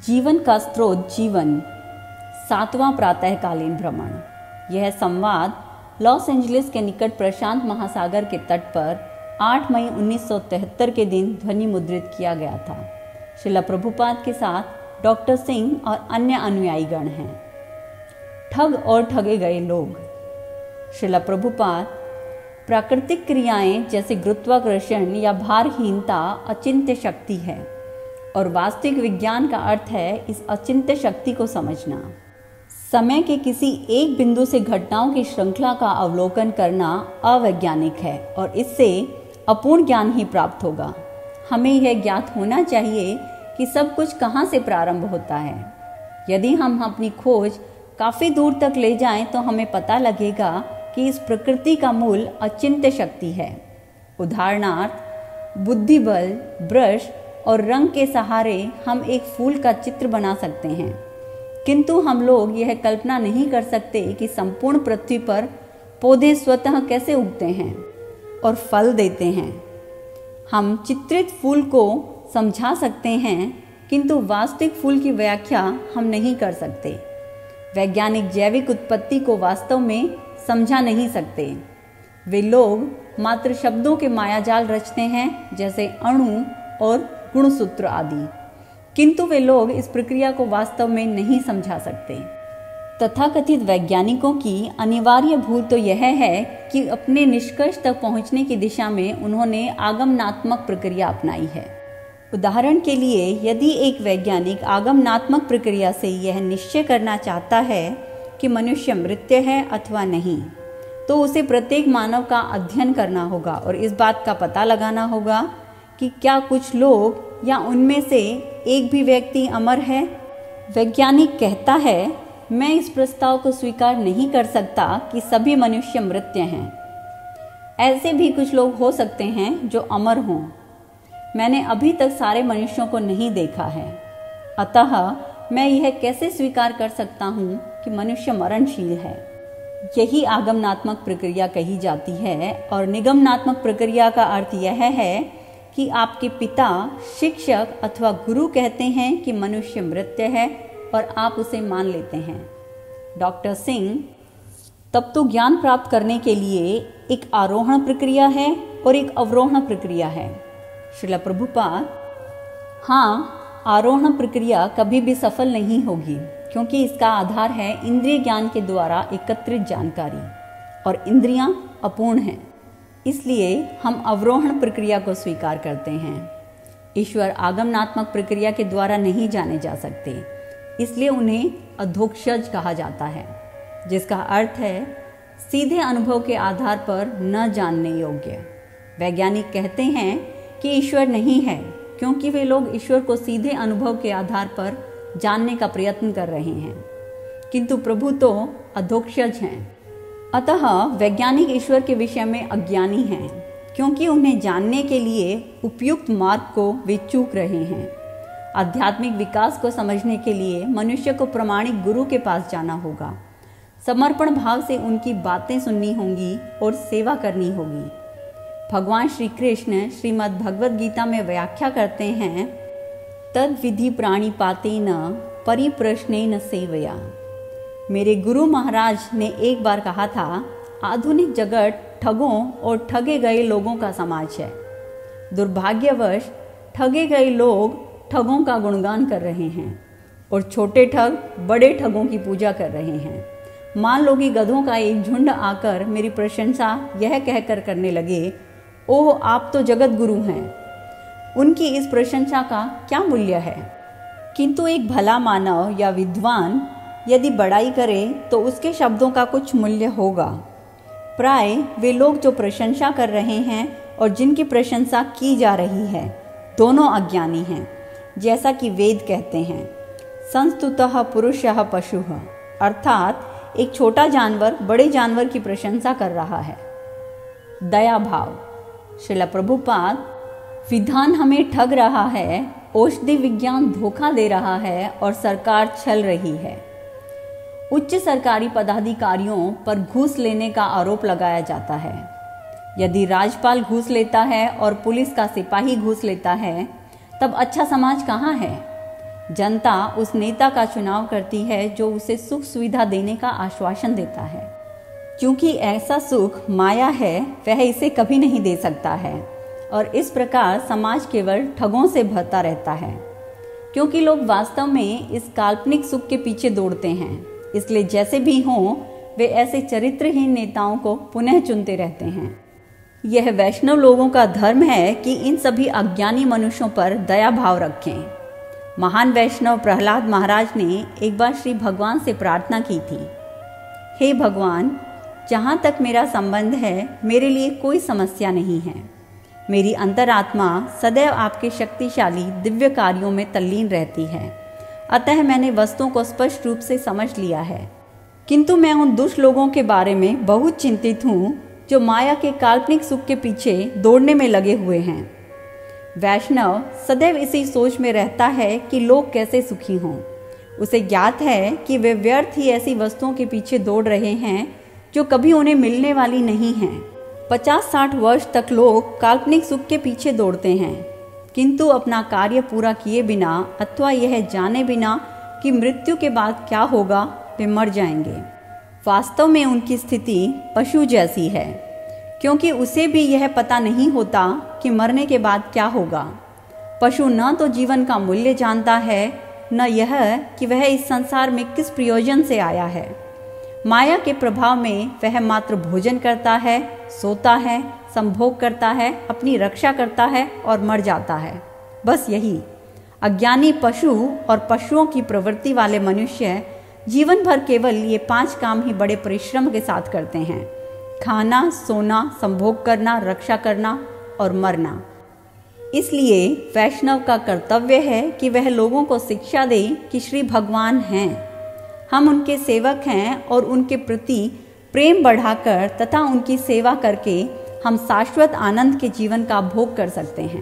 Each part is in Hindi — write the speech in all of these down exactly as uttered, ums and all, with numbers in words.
जीवन का स्रोत जीवन, सातवां प्रातःकालीन भ्रमण। यह संवाद लॉस एंजलिस के निकट प्रशांत महासागर के तट पर आठ मई उन्नीस सौ तिहत्तर के दिन ध्वनि मुद्रित किया गया था। श्रील प्रभुपाद के साथ डॉक्टर सिंह और अन्य अनुयायीगण हैं। ठग और ठगे गए लोग। श्रील प्रभुपाद, प्राकृतिक क्रियाएं जैसे गुरुत्वाकर्षण या भारहीनता अचिंत्य शक्ति है और वास्तविक विज्ञान का अर्थ है इस अचिंत्य शक्ति को समझना। समय के किसी एक बिंदु से घटनाओं की श्रृंखला का अवलोकन करना अवैज्ञानिक है और इससे अपूर्ण ज्ञान ही प्राप्त होगा। हमें यह ज्ञात होना चाहिए कि सब कुछ कहाँ से प्रारंभ होता है। यदि हम अपनी खोज काफ़ी दूर तक ले जाएं तो हमें पता लगेगा कि इस प्रकृति का मूल अचिंत्य शक्ति है। उदाहरणार्थ, बुद्धिबल, ब्रश और रंग के सहारे हम एक फूल का चित्र बना सकते हैं, किंतु हम लोग यह कल्पना नहीं कर सकते कि संपूर्ण पृथ्वी पर पौधे स्वतः कैसे उगते हैं और फल देते हैं। हम चित्रित फूल को समझा सकते हैं, किंतु वास्तविक फूल की व्याख्या हम नहीं कर सकते। वैज्ञानिक जैविक उत्पत्ति को वास्तव में समझा नहीं सकते। वे लोग मात्र शब्दों के मायाजाल रचते हैं, जैसे अणु और गुणसूत्र आदि, किंतु वे लोग इस प्रक्रिया को वास्तव में नहीं समझा सकते। तथाकथित वैज्ञानिकों की अनिवार्य भूल तो यह है कि अपने निष्कर्ष तक पहुंचने की दिशा में उन्होंने आगमनात्मक प्रक्रिया अपनाई है। उदाहरण के लिए, यदि एक वैज्ञानिक आगमनात्मक प्रक्रिया से यह निश्चय करना चाहता है कि मनुष्य मृत है अथवा नहीं, तो उसे प्रत्येक मानव का अध्ययन करना होगा और इस बात का पता लगाना होगा कि क्या कुछ लोग या उनमें से एक भी व्यक्ति अमर है। वैज्ञानिक कहता है, मैं इस प्रस्ताव को स्वीकार नहीं कर सकता कि सभी मनुष्य मृत हैं। ऐसे भी कुछ लोग हो सकते हैं जो अमर हों। मैंने अभी तक सारे मनुष्यों को नहीं देखा है, अतः मैं यह कैसे स्वीकार कर सकता हूँ कि मनुष्य मरणशील है। यही आगमनात्मक प्रक्रिया कही जाती है और निगमनात्मक प्रक्रिया का अर्थ यह है कि आपके पिता, शिक्षक अथवा गुरु कहते हैं कि मनुष्य मृत है और आप उसे मान लेते हैं। डॉक्टर सिंह, तब तो ज्ञान प्राप्त करने के लिए एक आरोहण प्रक्रिया है और एक अवरोहण प्रक्रिया है। श्रील प्रभुपाद, हाँ, आरोहण प्रक्रिया कभी भी सफल नहीं होगी, क्योंकि इसका आधार है इंद्रिय ज्ञान के द्वारा एकत्रित जानकारी और इंद्रियां अपूर्ण हैं। इसलिए हम अवरोहण प्रक्रिया को स्वीकार करते हैं। ईश्वर आगमनात्मक प्रक्रिया के द्वारा नहीं जाने जा सकते, इसलिए उन्हें अधोक्षज कहा जाता है, जिसका अर्थ है सीधे अनुभव के आधार पर न जानने योग्य। वैज्ञानिक कहते हैं कि ईश्वर नहीं है, क्योंकि वे लोग ईश्वर को सीधे अनुभव के आधार पर जानने का प्रयत्न कर रहे हैं, किंतु प्रभु तो अधोक्षज हैं। अतः वैज्ञानिक ईश्वर के विषय में अज्ञानी हैं, क्योंकि उन्हें जानने के लिए उपयुक्त मार्ग को वे चूक रहे हैं। आध्यात्मिक विकास को समझने के लिए मनुष्य को प्रामाणिक गुरु के पास जाना होगा, समर्पण भाव से उनकी बातें सुननी होंगी और सेवा करनी होगी। भगवान श्री कृष्ण श्रीमद् भगवद गीता में व्याख्या करते हैं, तद विधि प्राणिपातेन परिप्रश्नेन सेवया। मेरे गुरु महाराज ने एक बार कहा था, आधुनिक जगत ठगों और ठगे गए लोगों का समाज है। दुर्भाग्यवश ठगे गए लोग ठगों का गुणगान कर रहे हैं और छोटे ठग बड़े ठगों की पूजा कर रहे हैं। मान लो कि गधों का एक झुंड आकर मेरी प्रशंसा यह कहकर करने लगे, ओह, आप तो जगत गुरु हैं। उनकी इस प्रशंसा का क्या मूल्य है? किंतु एक भला मानव या विद्वान यदि बड़ाई करे तो उसके शब्दों का कुछ मूल्य होगा। प्राय वे लोग जो प्रशंसा कर रहे हैं और जिनकी प्रशंसा की जा रही है, दोनों अज्ञानी हैं। जैसा कि वेद कहते हैं, संस्तुतः पुरुषः पशुः, अर्थात एक छोटा जानवर बड़े जानवर की प्रशंसा कर रहा है। दया भाव। श्रील प्रभुपाद, विधान हमें ठग रहा है, औषधि विज्ञान धोखा दे रहा है और सरकार छल रही है। उच्च सरकारी पदाधिकारियों पर घूस लेने का आरोप लगाया जाता है। यदि राज्यपाल घूस लेता है और पुलिस का सिपाही घूस लेता है, तब अच्छा समाज कहाँ है? जनता उस नेता का चुनाव करती है जो उसे सुख सुविधा देने का आश्वासन देता है। क्योंकि ऐसा सुख माया है, वह इसे कभी नहीं दे सकता है और इस प्रकार समाज केवल ठगों से भरता रहता है। क्योंकि लोग वास्तव में इस काल्पनिक सुख के पीछे दौड़ते हैं, इसलिए जैसे भी हों वे ऐसे चरित्रहीन नेताओं को पुनः चुनते रहते हैं। यह वैष्णव लोगों का धर्म है कि इन सभी अज्ञानी मनुष्यों पर दया भाव रखें। महान वैष्णव प्रहलाद महाराज ने एक बार श्री भगवान से प्रार्थना की थी, हे भगवान, जहाँ तक मेरा संबंध है मेरे लिए कोई समस्या नहीं है। मेरी अंतरात्मा सदैव आपके शक्तिशाली दिव्य कार्यों में तल्लीन रहती है, अतः मैंने वस्तुओं को स्पष्ट रूप से समझ लिया है। किंतु मैं उन दुष्ट लोगों के बारे में बहुत चिंतित हूँ जो माया के काल्पनिक सुख के पीछे दौड़ने में लगे हुए हैं। वैष्णव सदैव इसी सोच में रहता है कि लोग कैसे सुखी हों। उसे ज्ञात है कि वे व्यर्थ ही ऐसी वस्तुओं के पीछे दौड़ रहे हैं जो कभी उन्हें मिलने वाली नहीं हैं। पचास साठ वर्ष तक लोग काल्पनिक सुख के पीछे दौड़ते हैं, किंतु अपना कार्य पूरा किए बिना अथवा यह जाने बिना कि मृत्यु के बाद क्या होगा वे मर जाएंगे। वास्तव में उनकी स्थिति पशु जैसी है, क्योंकि उसे भी यह पता नहीं होता कि मरने के बाद क्या होगा। पशु न तो जीवन का मूल्य जानता है, न यह कि वह इस संसार में किस प्रयोजन से आया है। माया के प्रभाव में वह मात्र भोजन करता है, सोता है, संभोग करता है, अपनी रक्षा करता है और मर जाता है। बस यही। अज्ञानी पशु और पशुओं की प्रवृत्ति वाले मनुष्य जीवन भर केवल ये पांच काम ही बड़े परिश्रम के साथ करते हैं: खाना, सोना, संभोग करना, रक्षा करना और मरना। इसलिए वैष्णव का कर्तव्य है कि वह लोगों को शिक्षा दे कि श्री भगवान हैं, हम उनके सेवक हैं और उनके प्रति प्रेम बढ़ाकर तथा उनकी सेवा करके हम शाश्वत आनंद के जीवन का भोग कर सकते हैं।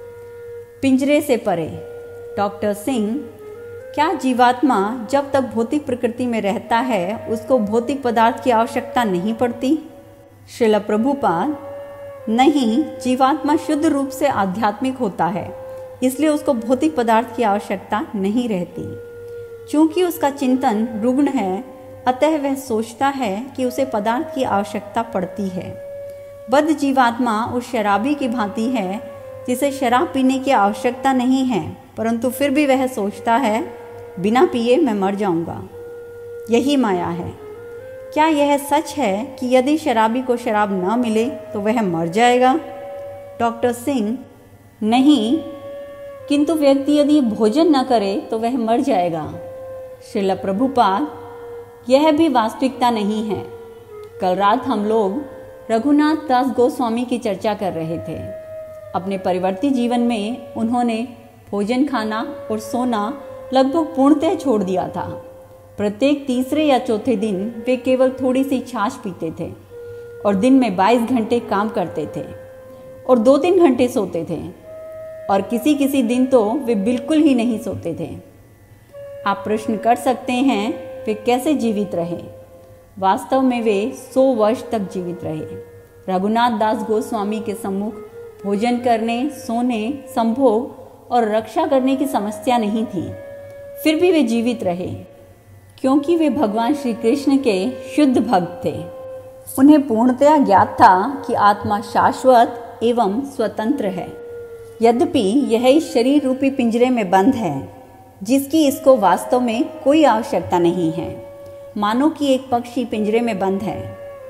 पिंजरे से परे। डॉक्टर सिंह, क्या जीवात्मा जब तक भौतिक प्रकृति में रहता है उसको भौतिक पदार्थ की आवश्यकता नहीं पड़ती? श्रील प्रभुपाद, नहीं, जीवात्मा शुद्ध रूप से आध्यात्मिक होता है, इसलिए उसको भौतिक पदार्थ की आवश्यकता नहीं रहती। चूंकि उसका चिंतन रुग्ण है, अतः वह सोचता है कि उसे पदार्थ की आवश्यकता पड़ती है। बद्ध जीवात्मा उस शराबी की भांति है जिसे शराब पीने की आवश्यकता नहीं है, परंतु फिर भी वह सोचता है बिना पिए मैं मर जाऊंगा। यही माया है। क्या यह सच है कि यदि शराबी को शराब न मिले तो वह मर जाएगा? डॉक्टर सिंह, नहीं, किंतु व्यक्ति यदि भोजन न करे तो वह मर जाएगा। श्रील प्रभुपाद, यह भी वास्तविकता नहीं है। कल रात हम लोग रघुनाथ दास गोस्वामी की चर्चा कर रहे थे। अपने परिवर्ती जीवन में उन्होंने भोजन, खाना और सोना लगभग पूर्णतः छोड़ दिया था। प्रत्येक तीसरे या चौथे दिन वे केवल थोड़ी सी छाछ पीते थे और दिन में बाईस घंटे काम करते थे और दो तीन घंटे सोते थे, और किसी किसी दिन तो वे बिल्कुल ही नहीं सोते थे। आप प्रश्न कर सकते हैं वे कैसे जीवित रहे। वास्तव में वे सौ वर्ष तक जीवित रहे। रघुनाथ दास गोस्वामी के सम्मुख भोजन करने, सोने, संभोग और रक्षा करने की समस्या नहीं थी, फिर भी वे जीवित रहे, क्योंकि वे भगवान श्री कृष्ण के शुद्ध भक्त थे। उन्हें पूर्णतया ज्ञात था कि आत्मा शाश्वत एवं स्वतंत्र है, यद्यपि यह इस शरीर रूपी पिंजरे में बंद है, जिसकी इसको वास्तव में कोई आवश्यकता नहीं है। मानो कि एक पक्षी पिंजरे में बंद है।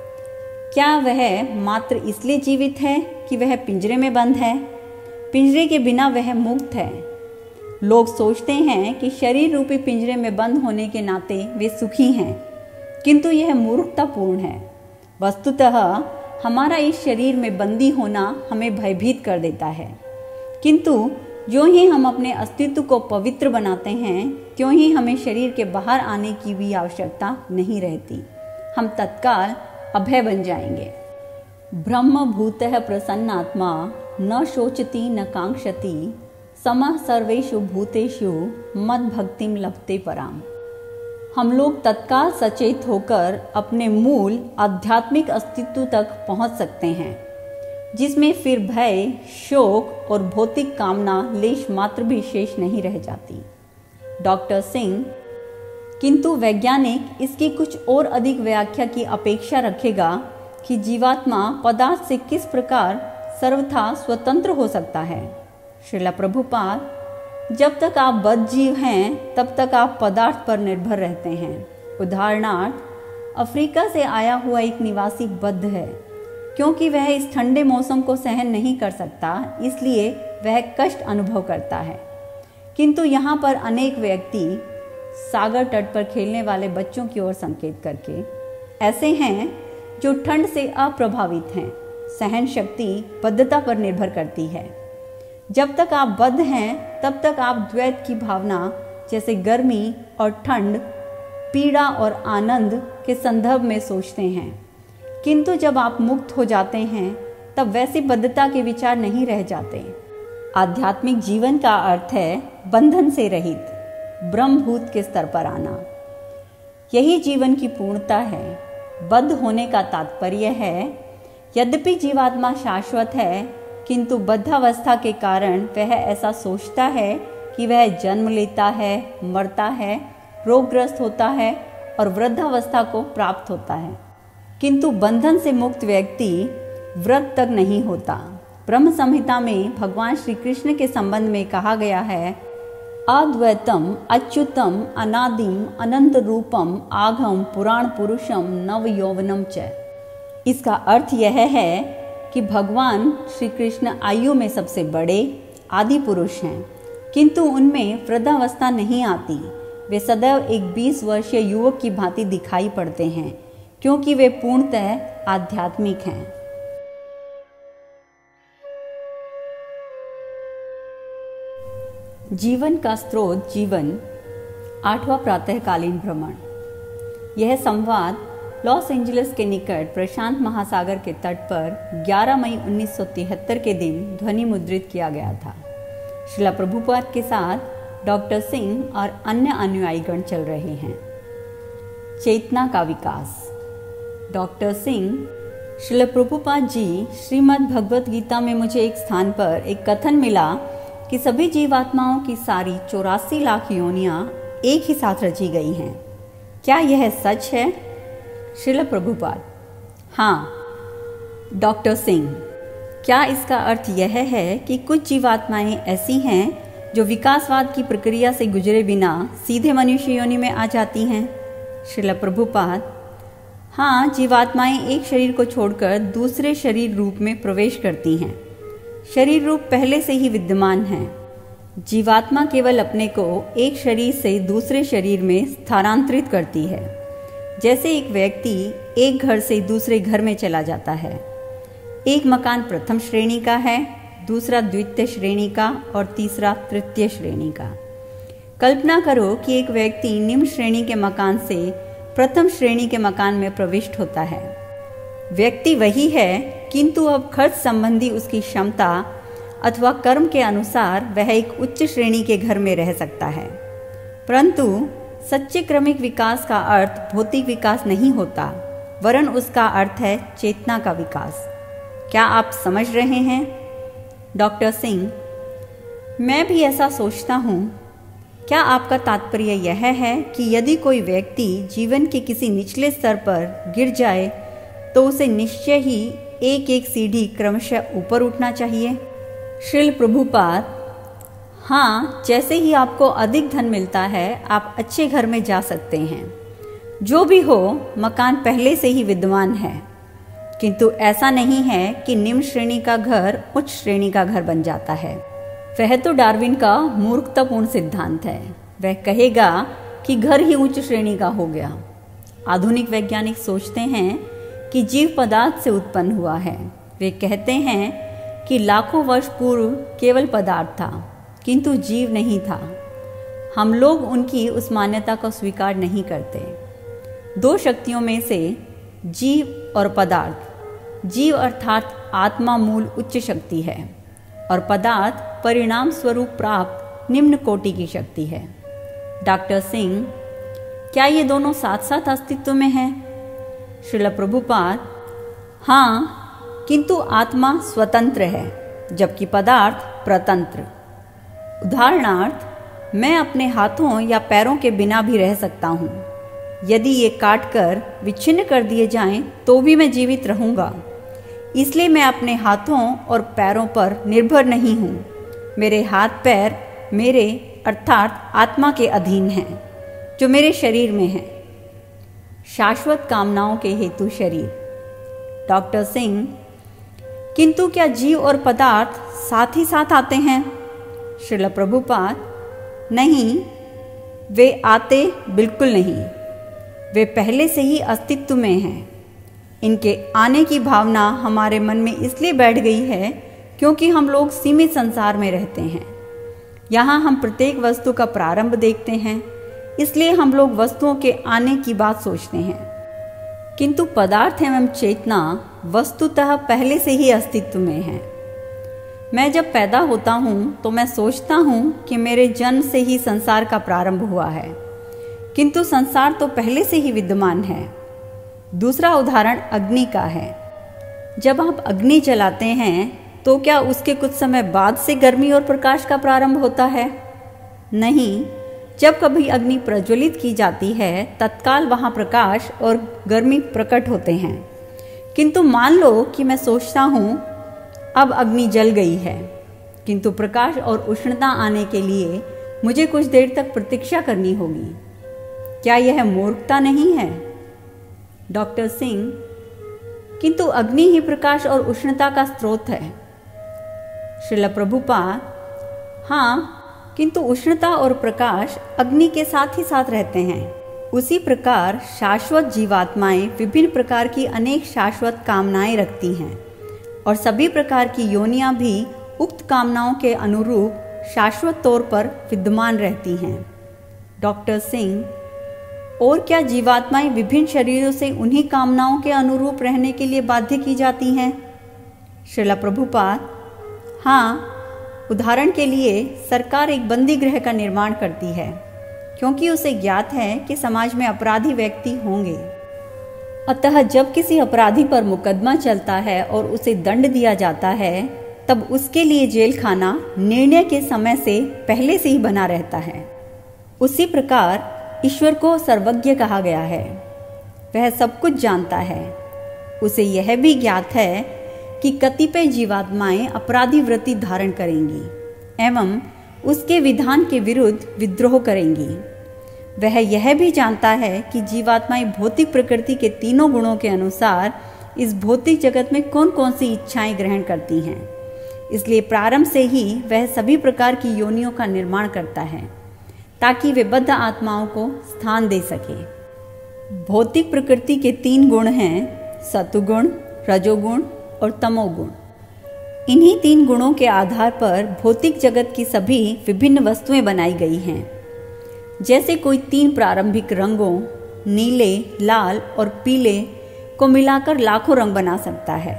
क्या वह मात्र इसलिए जीवित है कि वह पिंजरे में बंद है? पिंजरे के बिना वह मुक्त है। लोग सोचते हैं कि शरीर रूपी पिंजरे में बंद होने के नाते वे सुखी हैं, किंतु यह मूर्खतापूर्ण है। वस्तुतः हमारा इस शरीर में बंदी होना हमें भयभीत कर देता है, किंतु जो ही हम अपने अस्तित्व को पवित्र बनाते हैं, त्यों ही हमें शरीर के बाहर आने की भी आवश्यकता नहीं रहती। हम तत्काल अभय बन जाएंगे। ब्रह्म भूतः प्रसन्नात्मा न शोचति न कांक्षति समः सर्वेषु भूतेषु मद भक्तिम लभते पराम। हम लोग तत्काल सचेत होकर अपने मूल आध्यात्मिक अस्तित्व तक पहुंच सकते हैं, जिसमें फिर भय, शोक और भौतिक कामना लेश मात्र भी शेष नहीं रह जाती। डॉक्टर सिंह, किंतु वैज्ञानिक इसकी कुछ और अधिक व्याख्या की अपेक्षा रखेगा कि जीवात्मा पदार्थ से किस प्रकार सर्वथा स्वतंत्र हो सकता है। श्रील प्रभुपाद, जब तक आप बद्ध जीव हैं तब तक आप पदार्थ पर निर्भर रहते हैं। उदाहरणार्थ, अफ्रीका से आया हुआ एक निवासी बद्ध है, क्योंकि वह इस ठंडे मौसम को सहन नहीं कर सकता, इसलिए वह कष्ट अनुभव करता है। किंतु यहाँ पर अनेक व्यक्ति सागर तट पर खेलने वाले बच्चों की ओर संकेत करके ऐसे हैं जो ठंड से अप्रभावित हैं। सहन शक्ति बद्धता पर निर्भर करती है। जब तक आप बद्ध हैं तब तक आप द्वैत की भावना जैसे गर्मी और ठंड, पीड़ा और आनंद के संदर्भ में सोचते हैं, किंतु जब आप मुक्त हो जाते हैं तब वैसी बद्धता के विचार नहीं रह जाते। आध्यात्मिक जीवन का अर्थ है बंधन से रहित, ब्रह्मभूत के स्तर पर आना। यही जीवन की पूर्णता है। बद्ध होने का तात्पर्य है, यद्यपि जीवात्मा शाश्वत है, किंतु बद्धावस्था के कारण वह ऐसा सोचता है कि वह जन्म लेता है, मरता है, रोगग्रस्त होता है और वृद्धावस्था को प्राप्त होता है। किंतु बंधन से मुक्त व्यक्ति व्रत तक नहीं होता। ब्रह्म संहिता में भगवान श्री कृष्ण के संबंध में कहा गया है, अद्वैतम अच्युतम अनादिम अनंत रूपम आघम पुराण पुरुषम नव यौवनम च। इसका अर्थ यह है कि भगवान श्री कृष्ण आयु में सबसे बड़े आदि पुरुष हैं, किंतु उनमें वृद्धावस्था नहीं आती। वे सदैव एक बीस वर्षीय युवक की भांति दिखाई पड़ते हैं, क्योंकि वे पूर्णतः आध्यात्मिक हैं। जीवन का स्रोत जीवन, आठवां प्रातःकालीन भ्रमण। यह संवाद लॉस एंजलिस के निकट प्रशांत महासागर के तट पर ग्यारह मई उन्नीस सौ तिहत्तर के दिन ध्वनि मुद्रित किया गया था। श्रील प्रभुपाद के साथ डॉक्टर सिंह और अन्य अनुयायीगण चल रहे हैं। चेतना का विकास। डॉक्टर सिंह, श्रील प्रभुपाद जी, श्रीमद् भगवत गीता में मुझे एक स्थान पर एक कथन मिला कि सभी जीवात्माओं की सारी चौरासी लाख योनियां एक ही साथ रची गई हैं। क्या यह सच है? श्रील प्रभुपाद: हाँ। डॉक्टर सिंह: क्या इसका अर्थ यह है कि कुछ जीवात्माएं ऐसी हैं जो विकासवाद की प्रक्रिया से गुजरे बिना सीधे मनुष्य योनि में आ जाती हैं? श्रील प्रभुपाद: हाँ, जीवात्माएं एक शरीर को छोड़कर दूसरे शरीर रूप में प्रवेश करती हैं। शरीर रूप पहले से ही विद्यमान है। जीवात्मा केवल अपने को एक शरीर से दूसरे शरीर में स्थानांतरित करती है। जैसे एक व्यक्ति एक घर से दूसरे घर में चला जाता है। एक मकान प्रथम श्रेणी का है, दूसरा द्वितीय श्रेणी का और तीसरा तृतीय श्रेणी का। कल्पना करो कि एक व्यक्ति निम्न श्रेणी के मकान से प्रथम श्रेणी के मकान में प्रविष्ट होता है। व्यक्ति वही है, किंतु अब खर्च संबंधी उसकी क्षमता अथवा कर्म के अनुसार वह एक उच्च श्रेणी के घर में रह सकता है। परंतु सच्चे क्रमिक विकास का अर्थ भौतिक विकास नहीं होता, वरन उसका अर्थ है चेतना का विकास। क्या आप समझ रहे हैं? डॉक्टर सिंह: मैं भी ऐसा सोचता हूँ। क्या आपका तात्पर्य यह है कि यदि कोई व्यक्ति जीवन के किसी निचले स्तर पर गिर जाए तो उसे निश्चय ही एक एक सीढ़ी क्रमशः ऊपर उठना चाहिए? श्रील प्रभुपाद: हाँ, जैसे ही आपको अधिक धन मिलता है आप अच्छे घर में जा सकते हैं। जो भी हो, मकान पहले से ही विद्यमान है, किंतु ऐसा नहीं है कि निम्न श्रेणी का घर उच्च श्रेणी का घर बन जाता है। वह तो डार्विन का मूर्खतापूर्ण सिद्धांत है। वह कहेगा कि घर ही उच्च श्रेणी का हो गया। आधुनिक वैज्ञानिक सोचते हैं कि जीव पदार्थ से उत्पन्न हुआ है। वे कहते हैं कि लाखों वर्ष पूर्व केवल पदार्थ था, किंतु जीव नहीं था। हम लोग उनकी उस मान्यता को स्वीकार नहीं करते। दो शक्तियों में से जीव और पदार्थ, जीव अर्थात आत्मा मूल उच्च शक्ति है और पदार्थ परिणाम स्वरूप प्राप्त निम्न कोटि की शक्ति है। डॉक्टर सिंह: क्या ये दोनों साथ साथ अस्तित्व में हैं? श्रील प्रभुपाद: हाँ, किंतु आत्मा स्वतंत्र है, जबकि पदार्थ प्रतंत्र। उदाहरणार्थ, मैं अपने हाथों या पैरों के बिना भी रह सकता हूँ। यदि ये काट कर विच्छिन्न कर दिए जाएं, तो भी मैं जीवित रहूँगा। इसलिए मैं अपने हाथों और पैरों पर निर्भर नहीं हूँ। मेरे हाथ पैर मेरे अर्थात आत्मा के अधीन हैं, जो मेरे शरीर में है। शाश्वत कामनाओं के हेतु शरीर। डॉक्टर सिंह, किंतु क्या जीव और पदार्थ साथ ही साथ आते हैं? श्रील प्रभुपाद, नहीं, वे आते बिल्कुल नहीं। वे पहले से ही अस्तित्व में हैं। इनके आने की भावना हमारे मन में इसलिए बैठ गई है क्योंकि हम लोग सीमित संसार में रहते हैं। यहाँ हम प्रत्येक वस्तु का प्रारंभ देखते हैं, इसलिए हम लोग वस्तुओं के आने की बात सोचते हैं। किंतु पदार्थ एवं चेतना वस्तुतः पहले से ही अस्तित्व में है। मैं जब पैदा होता हूँ तो मैं सोचता हूँ कि मेरे जन्म से ही संसार का प्रारंभ हुआ है, किंतु संसार तो पहले से ही विद्यमान है। दूसरा उदाहरण अग्नि का है। जब आप अग्नि जलाते हैं तो क्या उसके कुछ समय बाद से गर्मी और प्रकाश का प्रारंभ होता है? नहीं। जब कभी अग्नि प्रज्वलित की जाती है, तत्काल वहाँ प्रकाश और गर्मी प्रकट होते हैं। किंतु मान लो कि मैं सोचता हूँ अब अग्नि जल गई है, किंतु प्रकाश और उष्णता आने के लिए मुझे कुछ देर तक प्रतीक्षा करनी होगी। क्या यह मूर्खता नहीं है? डॉक्टर सिंह, किंतु अग्नि ही प्रकाश और उष्णता का स्रोत है। श्रील प्रभुपाद, हाँ, किंतु उष्णता और प्रकाश अग्नि के साथ ही साथ रहते हैं। उसी प्रकार शाश्वत जीवात्माएं विभिन्न प्रकार की अनेक शाश्वत कामनाएं रखती हैं और सभी प्रकार की योनियां भी उक्त कामनाओं के अनुरूप शाश्वत तौर पर विद्यमान रहती हैं। डॉक्टर सिंह, और क्या जीवात्माएं विभिन्न शरीरों से उन्हीं कामनाओं के अनुरूप रहने के लिए बाध्य की जाती हैं? श्रील प्रभुपाद, हाँ, उदाहरण के लिए सरकार एक बंदी गृह का निर्माण करती है क्योंकि उसे ज्ञात है कि समाज में अपराधी व्यक्ति होंगे। अतः जब किसी अपराधी पर मुकदमा चलता है और उसे दंड दिया जाता है, तब उसके लिए जेल खाना निर्णय के समय से पहले से ही बना रहता है। उसी प्रकार ईश्वर को सर्वज्ञ कहा गया है। वह सब कुछ जानता है। उसे यह भी ज्ञात है कि कतिपय जीवात्माएं अपराधी वृत्ति धारण करेंगी एवं उसके विधान के विरुद्ध विद्रोह करेंगी। वह यह भी जानता है कि जीवात्माएं भौतिक प्रकृति के तीनों गुणों के अनुसार इस भौतिक जगत में कौन कौन सी इच्छाएं ग्रहण करती हैं। इसलिए प्रारंभ से ही वह सभी प्रकार की योनियों का निर्माण करता है ताकि वे बद्ध आत्माओं को स्थान दे सके। भौतिक प्रकृति के तीन गुण हैं, सत्वगुण, रजोगुण और तमोगुण। इन्हीं तीन गुणों के आधार पर भौतिक जगत की सभी विभिन्न वस्तुएं बनाई गई हैं। जैसे कोई तीन प्रारंभिक रंगों नीले, लाल और पीले को मिलाकर लाखों रंग बना सकता है।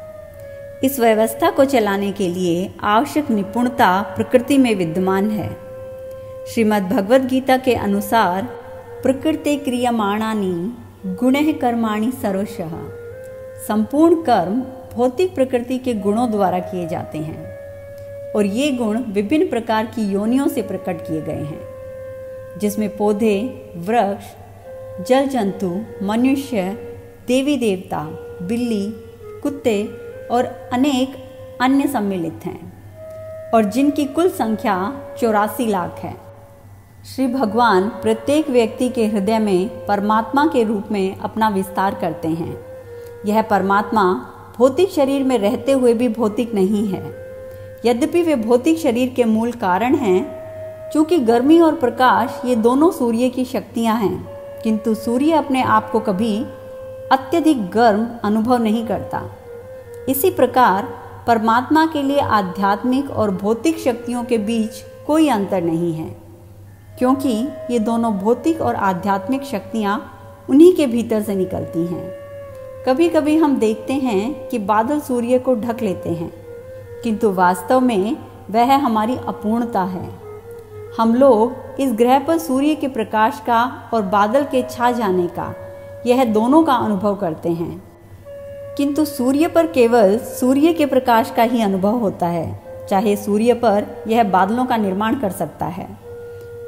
इस व्यवस्था को चलाने के लिए आवश्यक निपुणता प्रकृति में विद्यमान है। श्रीमद् भगवद गीता के अनुसार प्रकृते क्रियमाणानि गुणैः कर्माणि सर्वशः। संपूर्ण कर्म भौतिक प्रकृति के गुणों द्वारा किए जाते हैं और ये गुण विभिन्न प्रकार की योनियों से प्रकट किए गए हैं, जिसमें पौधे, वृक्ष, जल जंतु, मनुष्य, देवी देवता, बिल्ली, कुत्ते और अनेक अन्य सम्मिलित हैं और जिनकी कुल संख्या चौरासी लाख है। श्री भगवान प्रत्येक व्यक्ति के हृदय में परमात्मा के रूप में अपना विस्तार करते हैं। यह परमात्मा भौतिक शरीर में रहते हुए भी भौतिक नहीं है, यद्यपि वे भौतिक शरीर के मूल कारण हैं। चूँकि गर्मी और प्रकाश ये दोनों सूर्य की शक्तियाँ हैं, किंतु सूर्य अपने आप को कभी अत्यधिक गर्म अनुभव नहीं करता। इसी प्रकार परमात्मा के लिए आध्यात्मिक और भौतिक शक्तियों के बीच कोई अंतर नहीं है, क्योंकि ये दोनों भौतिक और आध्यात्मिक शक्तियाँ उन्हीं के भीतर से निकलती हैं। कभी कभी हम देखते हैं कि बादल सूर्य को ढक लेते हैं, किंतु वास्तव में वह हमारी अपूर्णता है। हम लोग इस ग्रह पर सूर्य के प्रकाश का और बादल के छा जाने का, यह दोनों का अनुभव करते हैं, किंतु सूर्य पर केवल सूर्य के प्रकाश का ही अनुभव होता है, चाहे सूर्य पर यह बादलों का निर्माण कर सकता है।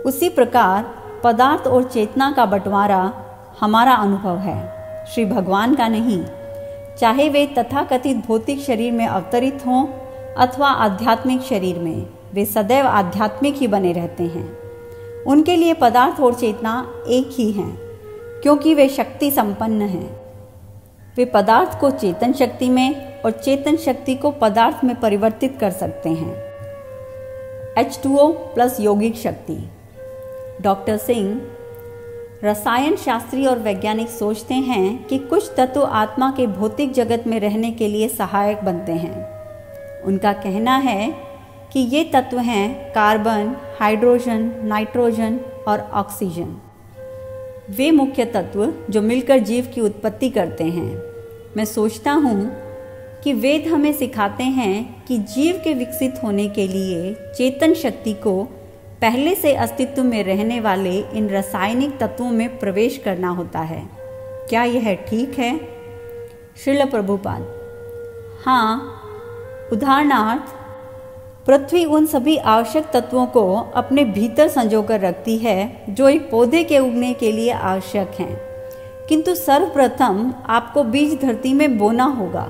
उसी प्रकार पदार्थ और चेतना का बंटवारा हमारा अनुभव है, श्री भगवान का नहीं। चाहे वे तथाकथित भौतिक शरीर में अवतरित हों अथवा आध्यात्मिक शरीर में, वे सदैव आध्यात्मिक ही बने रहते हैं। उनके लिए पदार्थ और चेतना एक ही हैं, क्योंकि वे शक्ति संपन्न हैं। वे पदार्थ को चेतन शक्ति में और चेतन शक्ति को पदार्थ में परिवर्तित कर सकते हैं। एच टू ओ प्लस यौगिक शक्ति। डॉक्टर सिंह, रसायन शास्त्री और वैज्ञानिक सोचते हैं कि कुछ तत्व आत्मा के भौतिक जगत में रहने के लिए सहायक बनते हैं। उनका कहना है कि ये तत्व हैं कार्बन, हाइड्रोजन, नाइट्रोजन और ऑक्सीजन। वे मुख्य तत्व जो मिलकर जीव की उत्पत्ति करते हैं। मैं सोचता हूँ कि वेद हमें सिखाते हैं कि जीव के विकसित होने के लिए चेतन शक्ति को पहले से अस्तित्व में रहने वाले इन रासायनिक तत्वों में प्रवेश करना होता है। क्या यह ठीक है? श्रील प्रभुपाद: हाँ, उदाहरणार्थ पृथ्वी उन सभी आवश्यक तत्वों को अपने भीतर संजोकर रखती है जो एक पौधे के उगने के लिए आवश्यक हैं, किंतु सर्वप्रथम आपको बीज धरती में बोना होगा।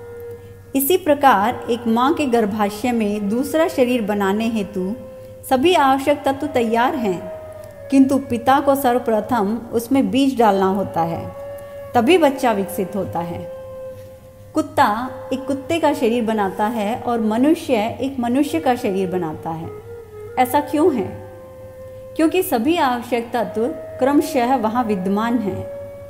इसी प्रकार एक माँ के गर्भाशय में दूसरा शरीर बनाने हेतु सभी आवश्यक तत्व तैयार हैं, किंतु पिता को सर्वप्रथम उसमें बीज डालना होता है, तभी बच्चा विकसित होता है। कुत्ता एक कुत्ते का शरीर बनाता है और मनुष्य एक मनुष्य का शरीर बनाता है। ऐसा क्यों है? क्योंकि सभी आवश्यक तत्व क्रमशः वहाँ विद्यमान हैं।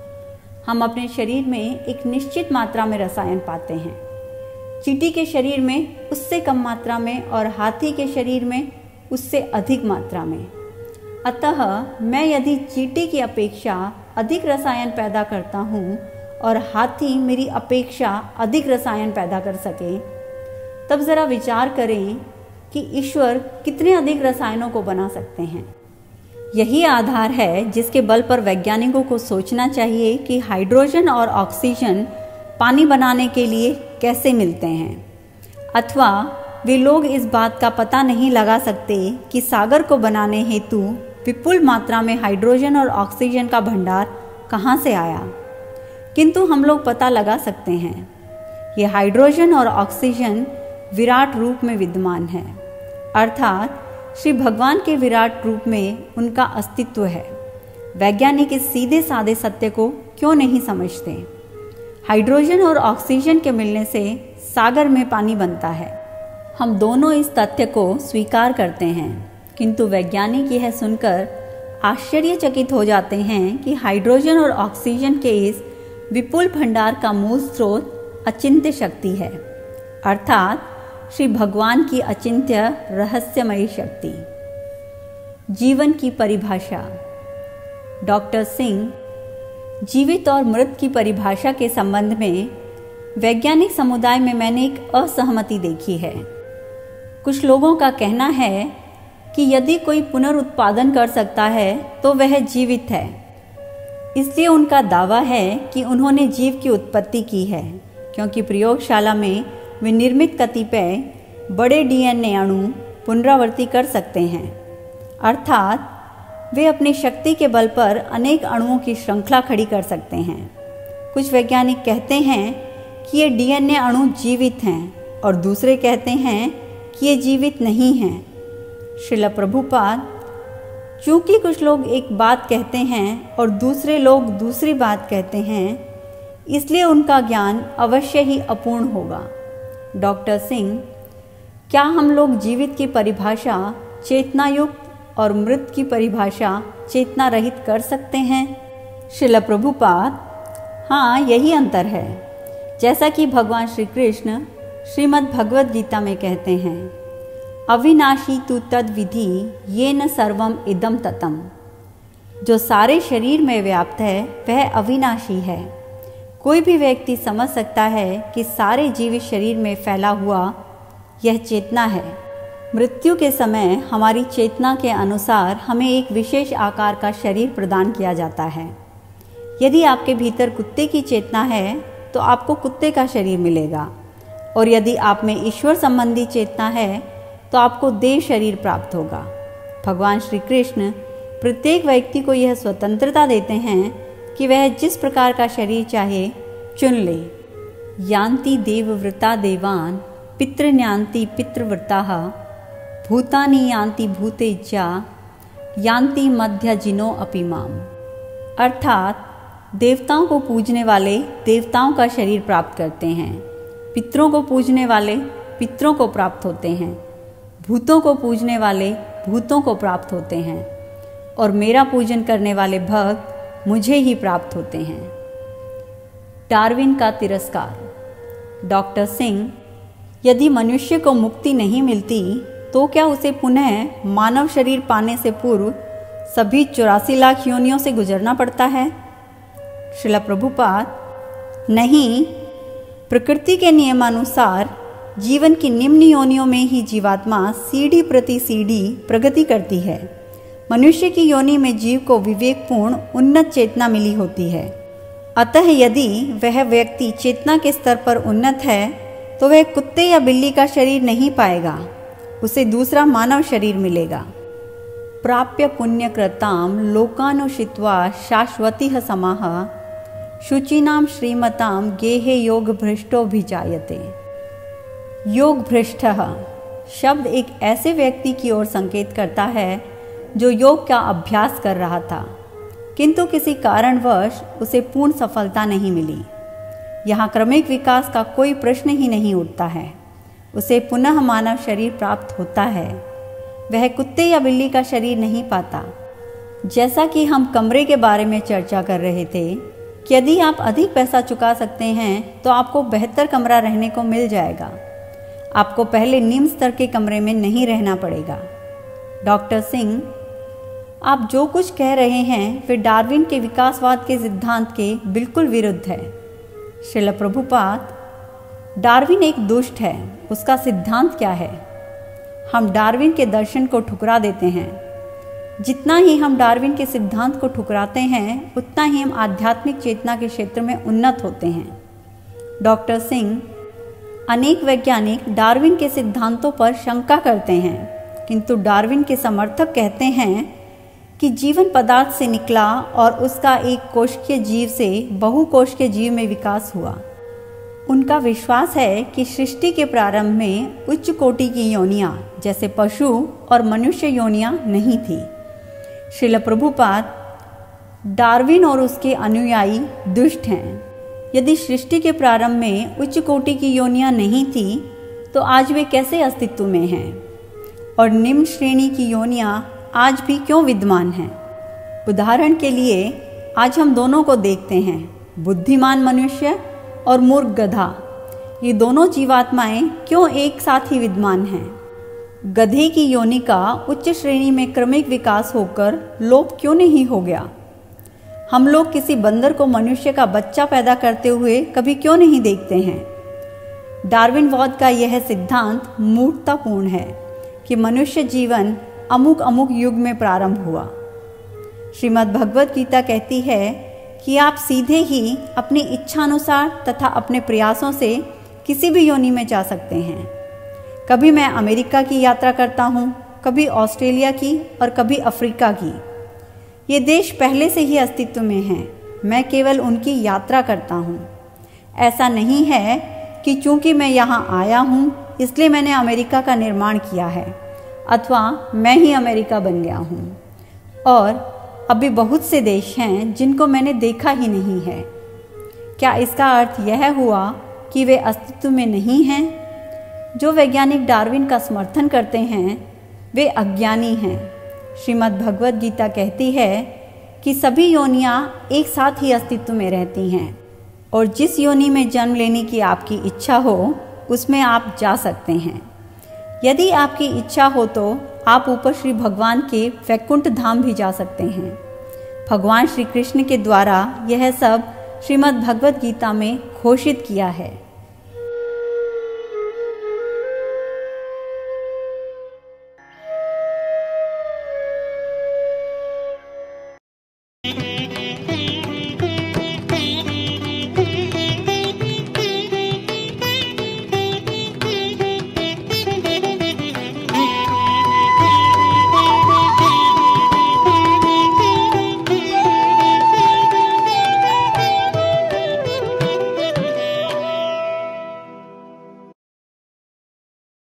हम अपने शरीर में एक निश्चित मात्रा में रसायन पाते हैं, चींटी के शरीर में उससे कम मात्रा में और हाथी के शरीर में उससे अधिक मात्रा में। अतः मैं यदि चींटी की अपेक्षा अधिक रसायन पैदा करता हूँ और हाथी मेरी अपेक्षा अधिक रसायन पैदा कर सके, तब जरा विचार करें कि ईश्वर कितने अधिक रसायनों को बना सकते हैं। यही आधार है जिसके बल पर वैज्ञानिकों को सोचना चाहिए कि हाइड्रोजन और ऑक्सीजन पानी बनाने के लिए कैसे मिलते हैं, अथवा वे लोग इस बात का पता नहीं लगा सकते कि सागर को बनाने हेतु विपुल मात्रा में हाइड्रोजन और ऑक्सीजन का भंडार कहाँ से आया। किंतु हम लोग पता लगा सकते हैं। ये हाइड्रोजन और ऑक्सीजन विराट रूप में विद्यमान है, अर्थात श्री भगवान के विराट रूप में उनका अस्तित्व है। वैज्ञानिक इस सीधे साधे सत्य को क्यों नहीं समझते? हाइड्रोजन और ऑक्सीजन के मिलने से सागर में पानी बनता है। हम दोनों इस तथ्य को स्वीकार करते हैं, किंतु वैज्ञानिक यह सुनकर आश्चर्यचकित हो जाते हैं कि हाइड्रोजन और ऑक्सीजन के इस विपुल भंडार का मूल स्रोत अचिंत्य शक्ति है, अर्थात श्री भगवान की अचिंत्य रहस्यमयी शक्ति। जीवन की परिभाषा। डॉक्टर सिंह, जीवित और मृत की परिभाषा के संबंध में वैज्ञानिक समुदाय में मैंने एक असहमति देखी है। कुछ लोगों का कहना है कि यदि कोई पुनरुत्पादन कर सकता है तो वह जीवित है। इसलिए उनका दावा है कि उन्होंने जीव की उत्पत्ति की है, क्योंकि प्रयोगशाला में वे निर्मित कतिपय बड़े डीएनए अणु पुनरावृत्ति कर सकते हैं, अर्थात वे अपनी शक्ति के बल पर अनेक अणुओं की श्रृंखला खड़ी कर सकते हैं। कुछ वैज्ञानिक कहते हैं कि ये डीएनए अणु जीवित हैं और दूसरे कहते हैं कि ये जीवित नहीं हैं। श्रील प्रभुपाद, चूँकि कुछ लोग एक बात कहते हैं और दूसरे लोग दूसरी बात कहते हैं, इसलिए उनका ज्ञान अवश्य ही अपूर्ण होगा। डॉक्टर सिंह, क्या हम लोग जीवित की परिभाषा चेतना युक्त और मृत की परिभाषा चेतना रहित कर सकते हैं? श्रील प्रभुपाद, हाँ, यही अंतर है। जैसा कि भगवान श्री कृष्ण श्रीमद् भगवद गीता में कहते हैं, अविनाशी तु तद विधि ये न सर्वम इदम ततम। जो सारे शरीर में व्याप्त है वह अविनाशी है। कोई भी व्यक्ति समझ सकता है कि सारे जीवित शरीर में फैला हुआ यह चेतना है। मृत्यु के समय हमारी चेतना के अनुसार हमें एक विशेष आकार का शरीर प्रदान किया जाता है। यदि आपके भीतर कुत्ते की चेतना है तो आपको कुत्ते का शरीर मिलेगा, और यदि आप में ईश्वर संबंधी चेतना है तो आपको देव शरीर प्राप्त होगा। भगवान श्री कृष्ण प्रत्येक व्यक्ति को यह स्वतंत्रता देते हैं कि वह जिस प्रकार का शरीर चाहे चुन ले। यान्ति देवव्रता देवान पितृन्यान्ति पितृव्रताः भूतानि यान्ति भूतेज्या यान्ति मध्यजिनो अपि माम। अर्थात देवताओं को पूजने वाले देवताओं का शरीर प्राप्त करते हैं, पितरों को पूजने वाले पितरों को प्राप्त होते हैं, भूतों को पूजने वाले भूतों को प्राप्त होते हैं और मेरा पूजन करने वाले भक्त मुझे ही प्राप्त होते हैं। डार्विन का तिरस्कार। डॉक्टर सिंह, यदि मनुष्य को मुक्ति नहीं मिलती तो क्या उसे पुनः मानव शरीर पाने से पूर्व सभी चौरासी लाख योनियों से गुजरना पड़ता है? श्रील प्रभुपाद, नहीं, प्रकृति के नियमानुसार जीवन की निम्न योनियों में ही जीवात्मा सीढ़ी प्रति सीढ़ी प्रगति करती है। मनुष्य की योनि में जीव को विवेकपूर्ण उन्नत चेतना मिली होती है। अतः यदि वह व्यक्ति चेतना के स्तर पर उन्नत है तो वह कुत्ते या बिल्ली का शरीर नहीं पाएगा, उसे दूसरा मानव शरीर मिलेगा। प्राप्य पुण्यकृताम लोकानुषित्वा शाश्वतीः समाः शुचीनाम श्रीमताम गेहे योग भ्रष्टो भिजायते। योग भ्रष्टः शब्द एक ऐसे व्यक्ति की ओर संकेत करता है जो योग का अभ्यास कर रहा था किंतु किसी कारणवश उसे पूर्ण सफलता नहीं मिली। यहाँ क्रमिक विकास का कोई प्रश्न ही नहीं उठता है, उसे पुनः मानव शरीर प्राप्त होता है, वह कुत्ते या बिल्ली का शरीर नहीं पाता। जैसा कि हम कमरे के बारे में चर्चा कर रहे थे कि यदि आप अधिक पैसा चुका सकते हैं तो आपको बेहतर कमरा रहने को मिल जाएगा, आपको पहले निम्न स्तर के कमरे में नहीं रहना पड़ेगा। डॉक्टर सिंह, आप जो कुछ कह रहे हैं वे डार्विन के विकासवाद के सिद्धांत के बिल्कुल विरुद्ध है। श्रील प्रभुपाद, डार्विन एक दुष्ट है, उसका सिद्धांत क्या है? हम डार्विन के दर्शन को ठुकरा देते हैं। जितना ही हम डार्विन के सिद्धांत को ठुकराते हैं उतना ही हम आध्यात्मिक चेतना के क्षेत्र में उन्नत होते हैं। डॉक्टर सिंह, अनेक वैज्ञानिक डार्विन के सिद्धांतों पर शंका करते हैं किंतु डार्विन के समर्थक कहते हैं कि जीवन पदार्थ से निकला और उसका एक कोशिकीय जीव से बहुकोशिकीय जीव में विकास हुआ। उनका विश्वास है कि सृष्टि के प्रारंभ में उच्च कोटि की योनियां जैसे पशु और मनुष्य योनियां नहीं थी। श्रील प्रभुपाद, डार्विन और उसके अनुयायी दुष्ट हैं। यदि सृष्टि के प्रारंभ में उच्च कोटि की योनियां नहीं थी तो आज वे कैसे अस्तित्व में हैं? और निम्न श्रेणी की योनियां आज भी क्यों विद्यमान हैं? उदाहरण के लिए आज हम दोनों को देखते हैं, बुद्धिमान मनुष्य और मूर्ख गधा। ये दोनों जीवात्माएं क्यों एक साथ ही विद्यमान हैं? गधे की योनि का उच्च श्रेणी में क्रमिक विकास होकर लोप क्यों नहीं हो गया? हम लोग किसी बंदर को मनुष्य का बच्चा पैदा करते हुए कभी क्यों नहीं देखते हैं? डार्विनवाद का यह सिद्धांत मूर्खतापूर्ण है कि मनुष्य जीवन अमुक अमुक युग में प्रारंभ हुआ। श्रीमद् भगवत गीता कहती है कि आप सीधे ही अपनी इच्छानुसार तथा अपने प्रयासों से किसी भी योनि में जा सकते हैं। कभी मैं अमेरिका की यात्रा करता हूँ, कभी ऑस्ट्रेलिया की और कभी अफ्रीका की। ये देश पहले से ही अस्तित्व में हैं, मैं केवल उनकी यात्रा करता हूँ। ऐसा नहीं है कि चूंकि मैं यहाँ आया हूँ इसलिए मैंने अमेरिका का निर्माण किया है अथवा मैं ही अमेरिका बन गया हूँ। और अभी बहुत से देश हैं जिनको मैंने देखा ही नहीं है। क्या इसका अर्थ यह हुआ कि वे अस्तित्व में नहीं हैं? जो वैज्ञानिक डार्विन का समर्थन करते हैं वे अज्ञानी हैं। श्रीमद् भगवत गीता कहती है कि सभी योनियां एक साथ ही अस्तित्व में रहती हैं और जिस योनि में जन्म लेने की आपकी इच्छा हो उसमें आप जा सकते हैं। यदि आपकी इच्छा हो तो आप ऊपर श्री भगवान के वैकुंठ धाम भी जा सकते हैं। भगवान श्री कृष्ण के द्वारा यह सब श्रीमद् भगवत गीता में घोषित किया है।